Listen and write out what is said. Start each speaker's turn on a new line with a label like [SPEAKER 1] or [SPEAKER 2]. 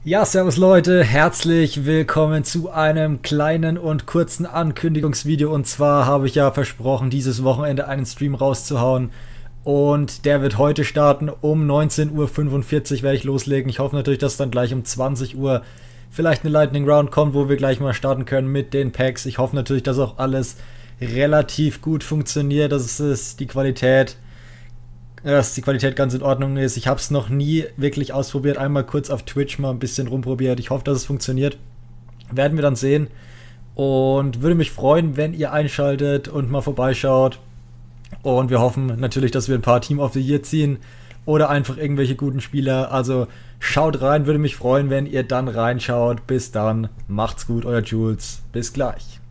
[SPEAKER 1] Ja, servus Leute, herzlich willkommen zu einem kleinen und kurzen Ankündigungsvideo. Und zwar habe ich ja versprochen, dieses Wochenende einen Stream rauszuhauen. Und der wird heute starten. Um 19:45 Uhr werde ich loslegen. Ich hoffe natürlich, dass dann gleich um 20 Uhr vielleicht eine Lightning Round kommt, wo wir gleich mal starten können mit den Packs. Ich hoffe natürlich, dass auch alles relativ gut funktioniert, dass die Qualität ganz in Ordnung ist. Ich habe es noch nie wirklich ausprobiert. Einmal kurz auf Twitch mal ein bisschen rumprobiert. Ich hoffe, dass es funktioniert. Werden wir dann sehen. Und würde mich freuen, wenn ihr einschaltet und mal vorbeischaut. Und wir hoffen natürlich, dass wir ein paar Team of the Year ziehen. Oder einfach irgendwelche guten Spieler. Also schaut rein, würde mich freuen, wenn ihr dann reinschaut. Bis dann. Macht's gut, euer Jules. Bis gleich.